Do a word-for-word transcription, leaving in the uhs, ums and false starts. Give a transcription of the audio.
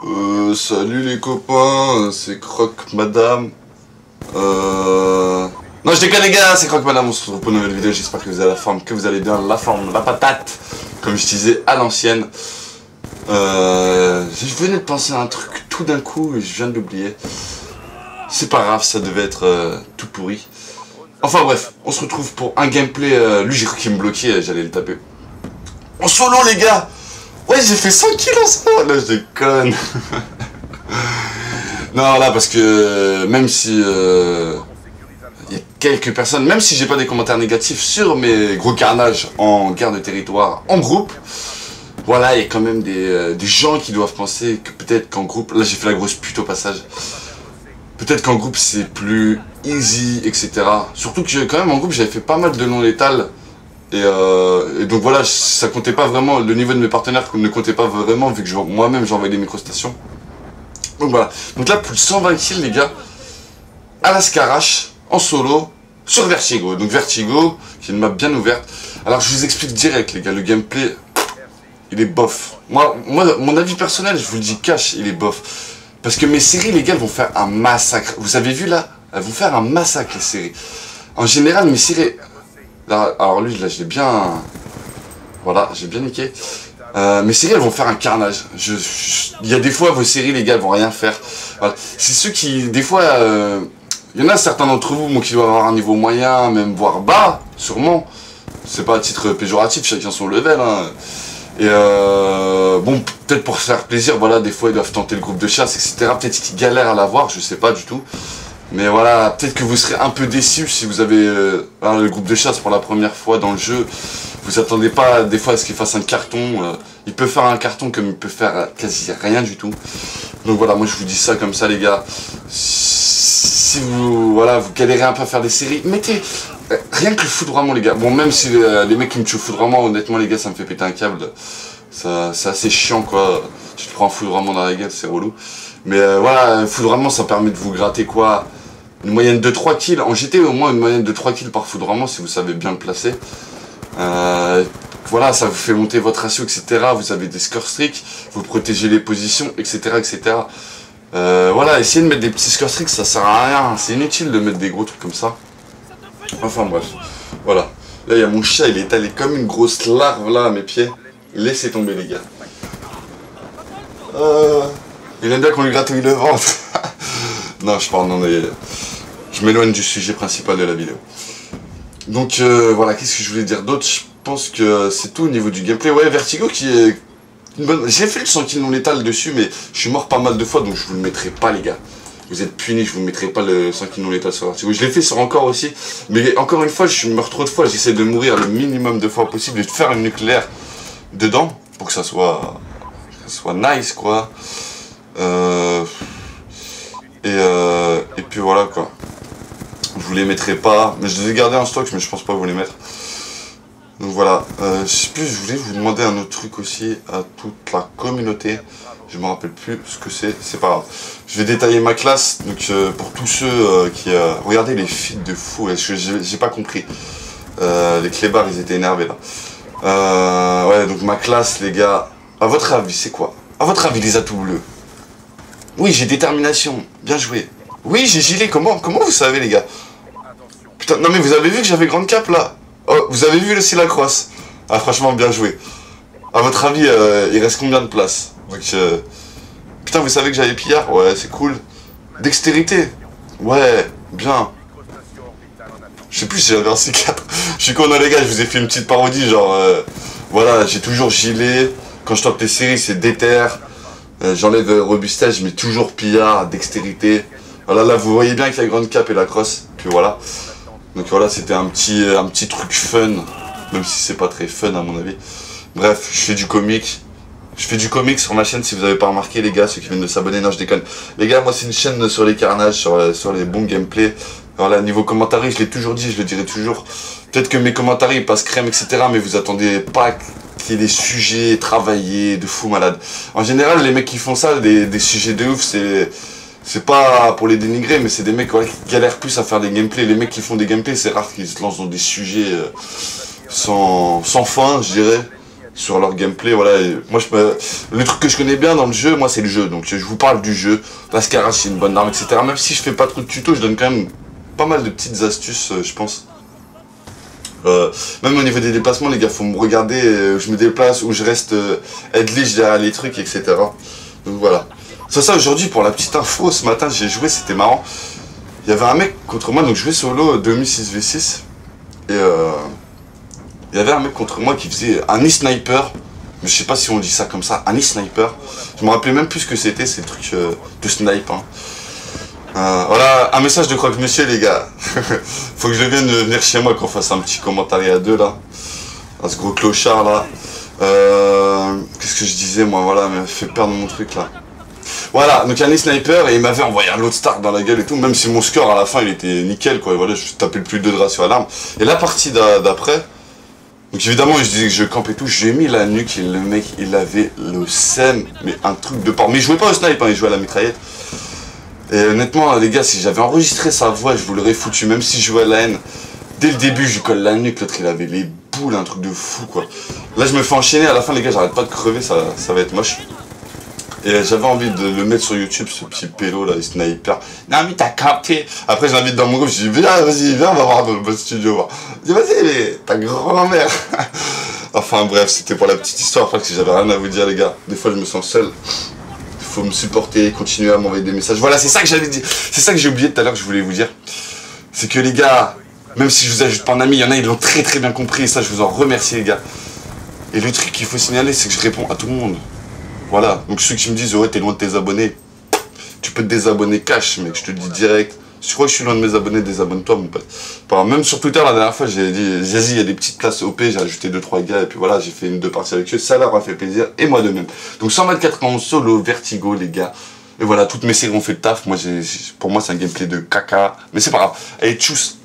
Euh, salut les copains, c'est Croc Madame. Euh... Non, je déconne les gars, c'est Croc Madame, on se retrouve pour une nouvelle vidéo, j'espère que vous avez la forme, que vous allez bien, la forme, la patate, comme je disais à l'ancienne. Euh... Je venais de penser à un truc tout d'un coup et je viens de l'oublier. C'est pas grave, ça devait être euh, tout pourri. Enfin bref, on se retrouve pour un gameplay, euh... lui j'ai cru qu'il me bloquait, j'allais le taper. En solo les gars. Ouais, j'ai fait cent kills en solo. Là, je déconne. Non, là, parce que même si il euh, y a quelques personnes, même si j'ai pas des commentaires négatifs sur mes gros carnages en guerre de territoire en groupe, voilà, il y a quand même des, euh, des gens qui doivent penser que peut-être qu'en groupe, là j'ai fait la grosse pute au passage, peut-être qu'en groupe c'est plus easy, et cetera. Surtout que quand même en groupe j'avais fait pas mal de non létales. Et, euh, et donc voilà, ça comptait pas vraiment, le niveau de mes partenaires ne comptait pas vraiment vu que moi-même j'envoyais des microstations. Donc voilà, donc là plus de cent vingt kills les gars, à la Scarache, en solo, sur Vertigo. Donc Vertigo, qui est une map bien ouverte. Alors je vous explique direct les gars, le gameplay, il est bof. Moi, moi mon avis personnel, je vous le dis cash, il est bof. Parce que mes séries les gars, elles vont faire un massacre. Vous avez vu là, elles vont faire un massacre les séries. En général mes séries... Là, alors lui, là, je l'ai bien... Voilà, j'ai bien niqué. Euh, mes séries, elles vont faire un carnage. Je, je... Il y a des fois, vos séries, les gars, elles vont rien faire. Voilà. C'est ceux qui, des fois... Euh... Il y en a certains d'entre vous, bon, qui doivent avoir un niveau moyen, même voire bas, sûrement. C'est pas à titre péjoratif, chacun son level. Hein. Et euh... bon, peut-être pour faire plaisir, voilà, des fois, ils doivent tenter le groupe de chasse, et cetera. Peut-être qu'ils galèrent à l'avoir, je sais pas du tout. Mais voilà, peut-être que vous serez un peu déçus si vous avez euh, le groupe de chasse pour la première fois dans le jeu. Vous attendez pas des fois à ce qu'il fasse un carton. Euh, il peut faire un carton comme il peut faire quasi rien du tout. Donc voilà, moi je vous dis ça comme ça les gars. Si vous voilà, vous galérez un peu à faire des séries, mettez euh, rien que le foudroiement les gars. Bon, même si euh, les mecs qui me tuent au foudroiement, honnêtement les gars, ça me fait péter un câble. Ça, c'est assez chiant quoi. Tu te prends un foudroiement dans la gueule, c'est relou. Mais euh, voilà, foudroiement ça permet de vous gratter quoi. Une moyenne de trois kills, en G T au moins une moyenne de trois kills par foudroiement si vous savez bien le placer. Euh, voilà, ça vous fait monter votre ratio, et cetera. Vous avez des score streaks, vous protégez les positions, et cetera et cetera. Euh, voilà, essayez de mettre des petits score streaks, ça sert à rien, c'est inutile de mettre des gros trucs comme ça. Enfin bref, voilà. Là il y a mon chat, il est allé comme une grosse larve là à mes pieds. Laissez tomber les gars. Euh, il aime bien qu'on lui gratouille le ventre. Non, je parle, non, mais je m'éloigne du sujet principal de la vidéo. Donc euh, voilà, qu'est-ce que je voulais dire d'autre? Je pense que c'est tout au niveau du gameplay. Ouais, Vertigo qui est une bonne... J'ai fait le cent kills non létal dessus, mais je suis mort pas mal de fois, donc je vous le mettrai pas les gars. Vous êtes punis, je vous mettrai pas le cent kills non létal sur Vertigo. Je l'ai fait sur encore aussi, mais encore une fois, je meurs trop de fois, j'essaie de mourir le minimum de fois possible et de faire une nucléaire dedans, pour que ça soit, que ça soit nice quoi. Euh... Et, euh, et puis voilà quoi. Je vous les mettrai pas, mais je les ai gardés en stock, mais je pense pas vous les mettre. Donc voilà. Euh, je sais plus, je voulais vous demander un autre truc aussi à toute la communauté. Je me rappelle plus ce que c'est, c'est pas grave. Je vais détailler ma classe. Donc euh, pour tous ceux euh, qui euh, regardez les feeds de fou, j'ai pas compris. Euh, les clébards ils étaient énervés là. Euh, ouais donc ma classe les gars. À votre avis c'est quoi? À votre avis les atouts bleus? Oui, j'ai détermination. Bien joué. Oui, j'ai gilet. Comment, comment vous savez, les gars? Putain, non mais vous avez vu que j'avais grande cape, là? Oh, vous avez vu aussi la crosse? Ah, franchement, bien joué. À votre avis, euh, il reste combien de place? Donc, euh... putain, vous savez que j'avais pillard? Ouais, c'est cool. Dextérité? Ouais, bien. Je sais plus si j'avais un C quatre. Je suis con, non, les gars, je vous ai fait une petite parodie, genre... Euh... Voilà, j'ai toujours gilet. Quand je tape les séries, c'est déter. Euh, J'enlève euh, robustesse, mais toujours pillard, dextérité. Voilà, là vous voyez bien avec la grande cape et la crosse. Puis voilà. Donc voilà, c'était un petit, un petit truc fun. Même si c'est pas très fun à mon avis. Bref, je fais du comique. Je fais du comique sur ma chaîne si vous avez pas remarqué les gars, ceux qui viennent de s'abonner. Non, je déconne. Les gars, moi c'est une chaîne sur les carnages, sur, sur les bons gameplays. Voilà, niveau commentaires, je l'ai toujours dit, je le dirai toujours. Peut-être que mes commentaires ils passent crème, et cetera. Mais vous attendez pas qu'il y ait des sujets travaillés de fou malade. En général, les mecs qui font ça, des, des sujets de ouf, c'est... C'est pas pour les dénigrer, mais c'est des mecs voilà, qui galèrent plus à faire des gameplays. Les mecs qui font des gameplays, c'est rare qu'ils se lancent dans des sujets euh, sans, sans fin, je dirais. sur leur gameplay, voilà. Et moi, je me... le truc que je connais bien dans le jeu, moi, c'est le jeu. Donc, je vous parle du jeu. La Scarage, c'est une bonne arme, et cetera. Même si je fais pas trop de tutos, je donne quand même pas mal de petites astuces, euh, je pense. Euh, même au niveau des déplacements, les gars, faut me regarder, euh, je me déplace ou je reste euh, headlich derrière les trucs, et cetera. Donc voilà. C'est ça, aujourd'hui, pour la petite info, ce matin, j'ai joué, c'était marrant. Il y avait un mec contre moi, donc je jouais solo deux six v six. Et euh, il y avait un mec contre moi qui faisait un e-sniper. Mais je sais pas si on dit ça comme ça, un e-sniper. Je me rappelais même plus ce que c'était, ces trucs euh, de snipe. Hein. Euh, voilà, un message de croque-monsieur, les gars. Faut que je vienne venir chez moi qu'on fasse un petit commentaire à deux là. À ce gros clochard là. Euh, Qu'est-ce que je disais moi, voilà, il m'a fait perdre mon truc là. Voilà, donc il y a un sniper et il m'avait envoyé un load start dans la gueule et tout, même si mon score à la fin il était nickel quoi. Et voilà, je tapais le plus de deux de ratio à l'arme. Et la partie d'après, donc évidemment je disais que je campe et tout, j'ai mis la nuque et le mec il avait le seum, mais un truc de part. Mais il jouait pas au snipe, hein, il jouait à la mitraillette. Et honnêtement, les gars, si j'avais enregistré sa voix, je vous l'aurais foutu, même si je jouais à la haine. Dès le début, je lui colle la nuque, l'autre il avait les boules, un truc de fou quoi. Là, je me fais enchaîner, à la fin, les gars, j'arrête pas de crever, ça, ça va être moche. Et j'avais envie de le mettre sur YouTube, ce petit pélo là, il sniper. Non, mais t'as capté. Après, je l'invite dans mon groupe, je dis, viens, vas-y, viens, on va voir dans le studio. Je dis, vas-y, mais ta grand-mère. Enfin, bref, c'était pour la petite histoire, parce que j'avais rien à vous dire, les gars. Des fois, je me sens seul. Faut me supporter, continuer à m'envoyer des messages. Voilà, c'est ça que j'avais dit. C'est ça que j'ai oublié tout à l'heure que je voulais vous dire. C'est que les gars, même si je vous ajoute pas en ami, il y en a, ils l'ont très très bien compris. Et ça, je vous en remercie, les gars. Et le truc qu'il faut signaler, c'est que je réponds à tout le monde. Voilà. Donc ceux qui me disent, ouais, t'es loin de tes abonnés. Tu peux te désabonner cash, mec. Je te le dis direct. Si tu crois que je suis loin de mes abonnés, désabonne-toi, mon pote. Enfin, même sur Twitter, la dernière fois, j'ai dit, vas-y, il y a des petites classes O P, j'ai ajouté deux trois gars, et puis voilà, j'ai fait une deux parties avec eux, ça leur a fait plaisir, et moi de même. Donc cent vingt-quatre ans solo, Vertigo, les gars. Et voilà, toutes mes séries ont fait le taf. Moi, j'ai, pour moi, c'est un gameplay de caca. Mais c'est pas grave. Allez, tchuss.